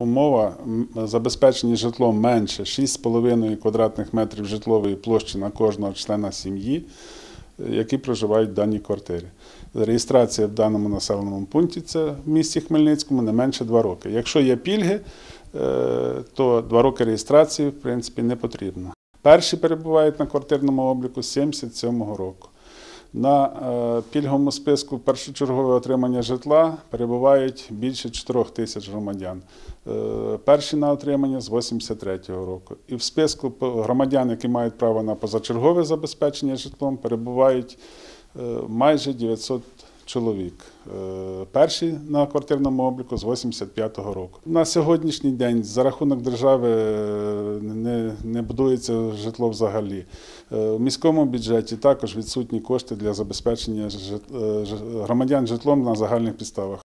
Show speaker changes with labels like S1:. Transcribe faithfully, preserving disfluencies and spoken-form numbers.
S1: Умова забезпечення житлом менше шість з половиною квадратних метрів житлової площі на кожного члена сім'ї, які проживають в даній квартирі. Реєстрація в даному населеному пункті, це в місті Хмельницькому, не менше два роки. Якщо є пільги, то два роки реєстрації, в принципі, не потрібно. Перші перебувають на квартирному обліку з сімдесят сьомого року. На пільговому списку першочергове отримання житла перебувають більше чотирьох тисяч громадян. Перші на отримання з вісімдесят третього року. І в списку громадян, які мають право на позачергове забезпечення житлом, перебувають майже дев'ятсот чоловік. Перші на квартирному обліку з вісімдесят п'ятого року. На сьогоднішній день за рахунок держави не, не будується житло взагалі. В міському бюджеті також відсутні кошти для забезпечення громадян житлом на загальних підставах.